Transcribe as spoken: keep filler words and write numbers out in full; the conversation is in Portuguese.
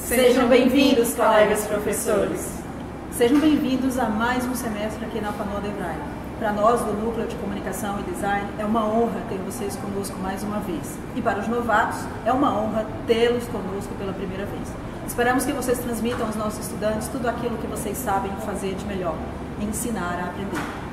Sejam bem-vindos, colegas professores. Sejam bem-vindos a mais um semestre aqui na FANOA DEVRAE. Para nós, do Núcleo de Comunicação e Design, é uma honra ter vocês conosco mais uma vez. E para os novatos, é uma honra tê-los conosco pela primeira vez. Esperamos que vocês transmitam aos nossos estudantes tudo aquilo que vocês sabem fazer de melhor, ensinar a aprender.